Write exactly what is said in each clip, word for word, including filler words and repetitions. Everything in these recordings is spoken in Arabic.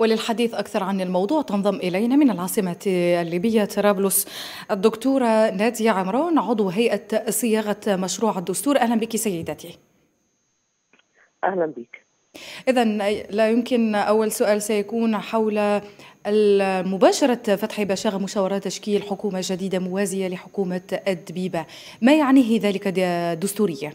وللحديث أكثر عن الموضوع تنضم إلينا من العاصمة الليبية طرابلس الدكتورة نادية عمران، عضو هيئة صياغة مشروع الدستور. أهلا بك سيدتي. أهلا بك. إذن لا يمكن أول سؤال سيكون حول مباشرة فتح بشاغ مشاورات تشكيل حكومة جديدة موازية لحكومة الدبيبة، ما يعنيه ذلك دستوريا؟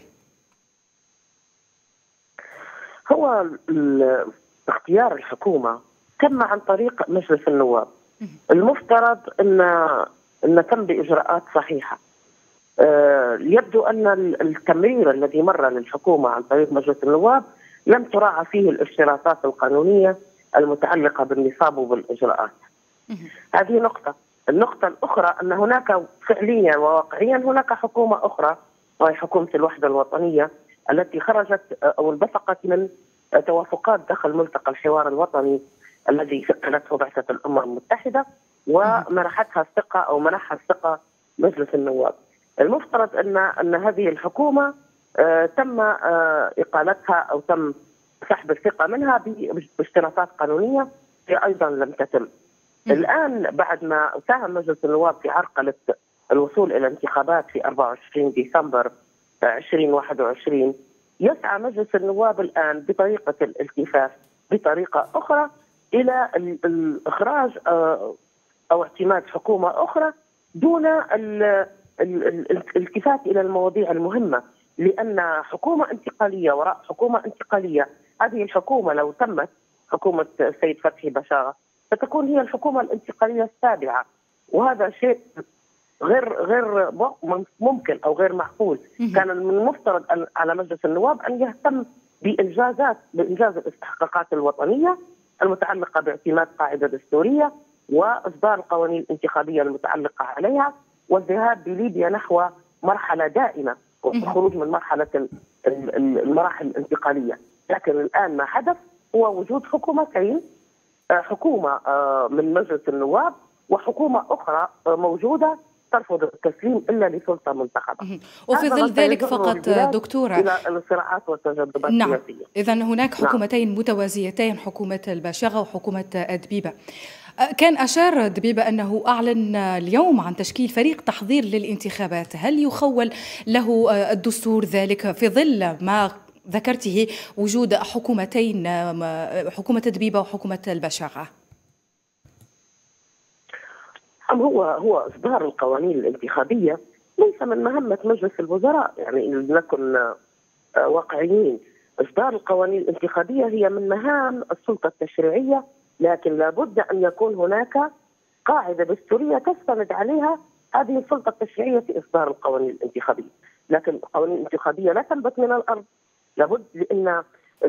هو اختيار الحكومة تم عن طريق مجلس النواب. المفترض أن أن تم بإجراءات صحيحة. أه يبدو أن التمرير الذي مر للحكومة عن طريق مجلس النواب لم تراعى فيه الاشتراطات القانونية المتعلقة بالنصاب وبالإجراءات. هذه نقطة. النقطة الأخرى أن هناك فعليا وواقعيا هناك حكومة أخرى، وهي حكومة الوحدة الوطنية التي خرجت أو انبثقت من توافقات داخل ملتقى الحوار الوطني الذي شكلته بعثة الأمم المتحدة ومنحتها الثقة أو منحها الثقة مجلس النواب. المفترض أن أن هذه الحكومة آه تم آه إقالتها أو تم سحب الثقة منها باشتراطات قانونية هي أيضا لم تتم. الآن بعد ما ساهم مجلس النواب في عرقلة الوصول إلى انتخابات في أربعة وعشرين ديسمبر ألفين وواحد وعشرين، يسعى مجلس النواب الآن بطريقة الالتفاف بطريقة أخرى إلى الإخراج أو اعتماد حكومة أخرى دون الالتفات إلى المواضيع المهمة، لأن حكومة انتقالية وراء حكومة انتقالية، هذه الحكومة لو تمت حكومة السيد فتحي بشاغ ستكون هي الحكومة الانتقالية السابعة، وهذا شيء غير غير ممكن او غير معقول. كان من المفترض على مجلس النواب ان يهتم بانجازات بانجاز الاستحقاقات الوطنيه المتعلقه باعتماد قاعده دستوريه واصدار القوانين الانتخابيه المتعلقه عليها والذهاب بليبيا نحو مرحله دائمه والخروج من مرحله المراحل الانتقاليه. لكن الان ما حدث هو وجود حكومتين، حكومه من مجلس النواب وحكومه اخرى موجوده ترفض التسليم الا لسلطه منتخبه. وفي ظل ذلك فقط دكتوره الى الصراعات والتجاذبات نعم. السياسيه. اذا هناك حكومتين نعم. متوازيتين، حكومه الباشغه وحكومه دبيبه. كان اشار دبيبه انه اعلن اليوم عن تشكيل فريق تحضير للانتخابات، هل يخول له الدستور ذلك في ظل ما ذكرته وجود حكومتين، حكومه دبيبه وحكومه الباشغه؟ هو هو إصدار القوانين الانتخابية ليس من مهمة مجلس الوزراء، يعني إن نكن واقعيين. إصدار القوانين الانتخابية هي من مهام السلطة التشريعية، لكن لابد أن يكون هناك قاعدة دستورية تستند عليها هذه السلطة التشريعية في إصدار القوانين الانتخابية. لكن القوانين الانتخابية لا تنبت من الأرض، لابد لأن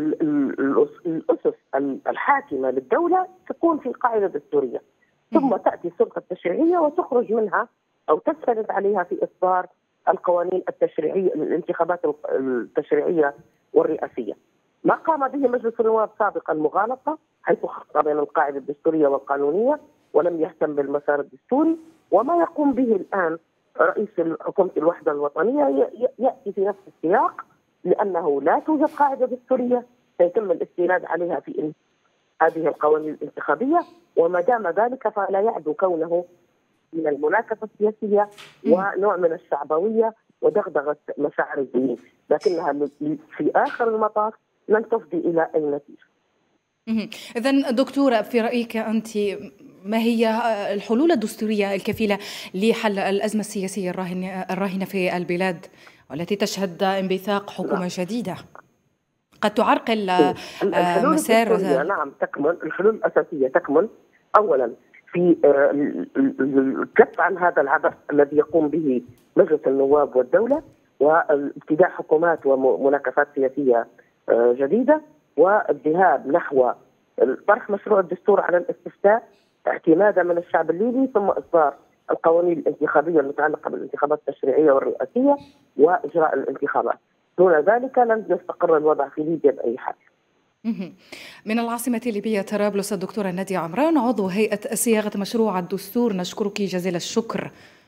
الأسس الحاكمة للدولة تكون في قاعدة دستورية، ثم تأتي السلطة التشريعية وتخرج منها أو تستند عليها في إصدار القوانين التشريعية الانتخابات التشريعية والرئاسية. ما قام به مجلس النواب سابقا مغالطة، حيث خلط بين القاعدة الدستورية والقانونية ولم يهتم بالمسار الدستوري، وما يقوم به الآن رئيس حكومة الوحدة الوطنية يأتي في نفس السياق، لأنه لا توجد قاعدة دستورية سيتم الاستناد عليها في هذه القوانين الانتخابية، وما دام ذلك فلا يعدو كونه من المناكفة السياسية ونوع من الشعبوية ودغدغة مشاعر الجميع، لكنها في آخر المطاف لن تفضي إلى أي نتيجة. إذن دكتورة، في رأيك أنت ما هي الحلول الدستورية الكفيلة لحل الأزمة السياسية الراهنة في البلاد والتي تشهد انبثاق حكومة جديدة قد تعرقل الحلول مسار؟ نعم تكمن. الحلول الأساسية تكمن أولا في الكف عن هذا العبث الذي يقوم به مجلس النواب والدولة، وابتداء حكومات ومناكفات سياسية جديدة، والذهاب نحو طرح مشروع الدستور على الاستفتاء اعتمادا من الشعب الليبي، ثم إصدار القوانين الانتخابية المتعلقة بالانتخابات التشريعية والرئاسية وإجراء الانتخابات. دون ذلك لن يستقر الوضع في ليبيا بأي حال. من العاصمة الليبية طرابلس الدكتورة نادية عمران، عضو هيئة صياغة مشروع الدستور، نشكرك جزيل الشكر.